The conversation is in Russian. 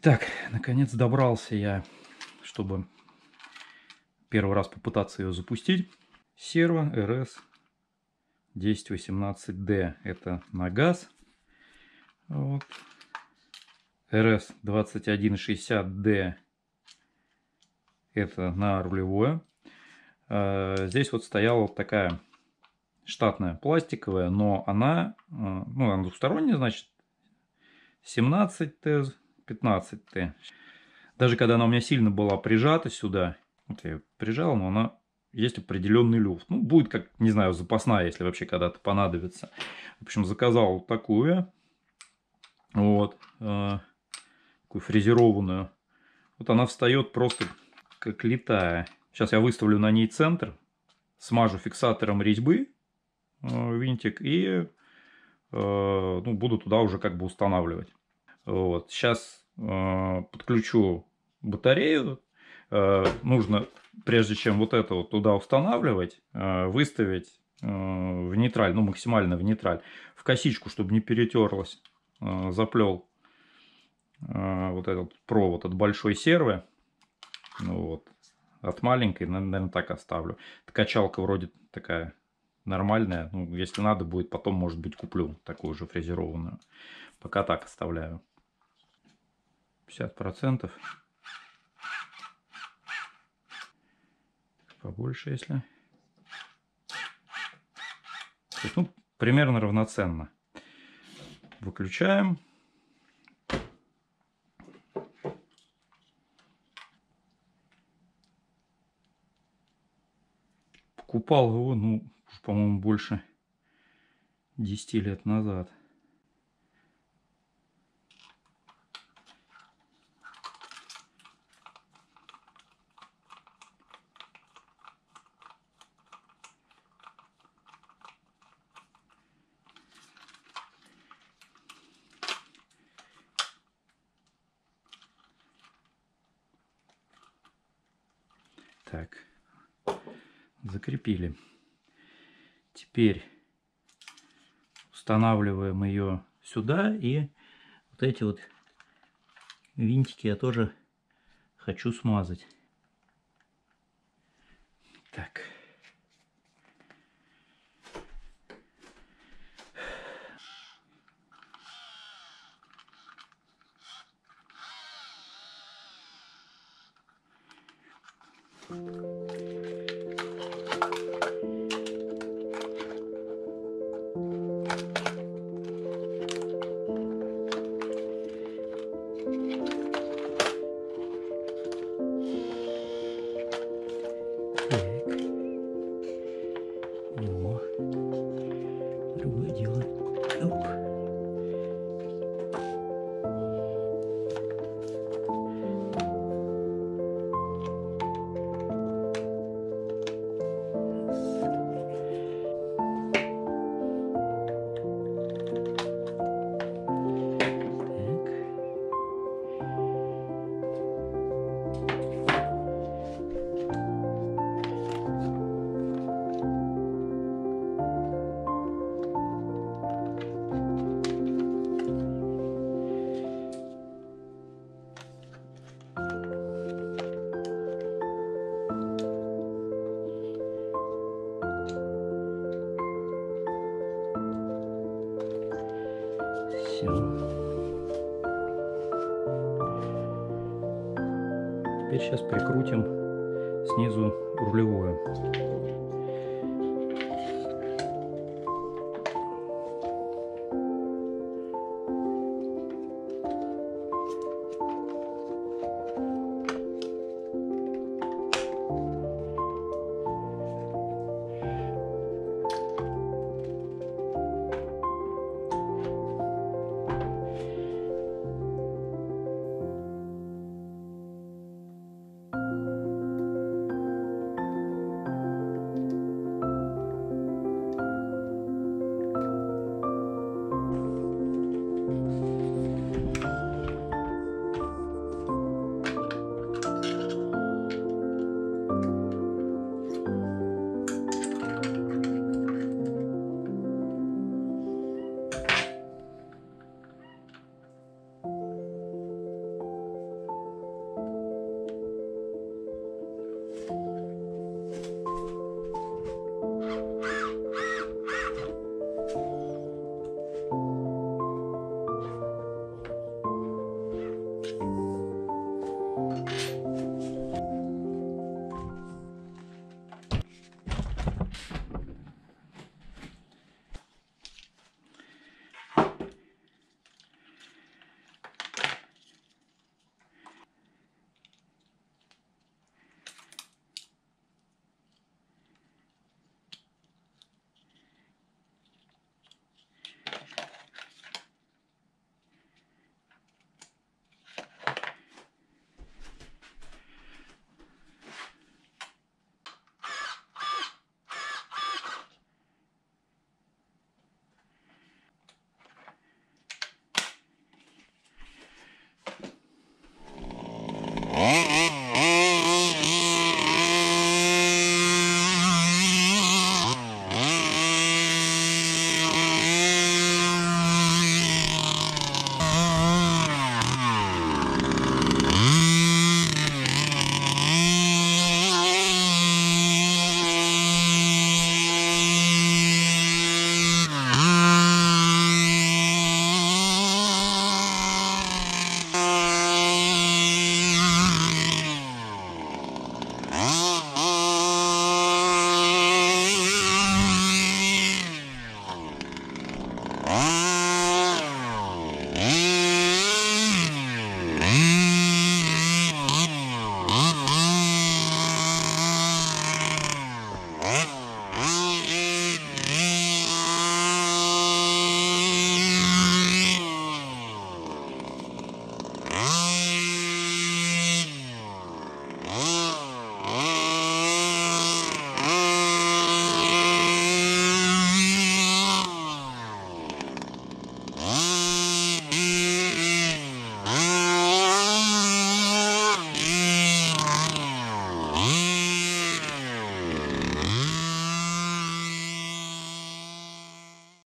Итак, наконец добрался я, чтобы первый раз попытаться ее запустить. Servo RS1018D. Это на газ. Вот. RS2160D. Это на рулевое. Здесь вот стояла вот такая штатная пластиковая, но она, она двухсторонняя, значит, 17Т, 15Т. Даже когда она у меня сильно была прижата сюда, вот я ее прижал, но она есть определенный люфт. Ну, будет как, не знаю, запасная, если вообще когда-то понадобится. В общем, заказал такую. Вот. Такую фрезерованную. Вот она встает просто как летая. Сейчас я выставлю на ней центр. Смажу фиксатором резьбы винтик и буду туда уже как бы устанавливать. Вот. Сейчас подключу батарею. Нужно, прежде чем вот это вот туда устанавливать, выставить в нейтраль, максимально в нейтраль, в косичку, чтобы не перетерлась. Заплел вот этот провод от большой сервы. Вот. От маленькой, наверное, так оставлю. Качалка вроде такая нормальная. Ну, если надо будет, потом, может быть, куплю такую же фрезерованную. Пока так оставляю. 50%. Побольше, если. То есть, примерно равноценно. Выключаем. Покупал его, по-моему, больше 10 лет назад. Так, закрепили. Теперь устанавливаем ее сюда, и вот эти вот винтики я тоже хочу смазать. Так. Другое дело. Оп. Теперь сейчас прикрутим снизу рулевое.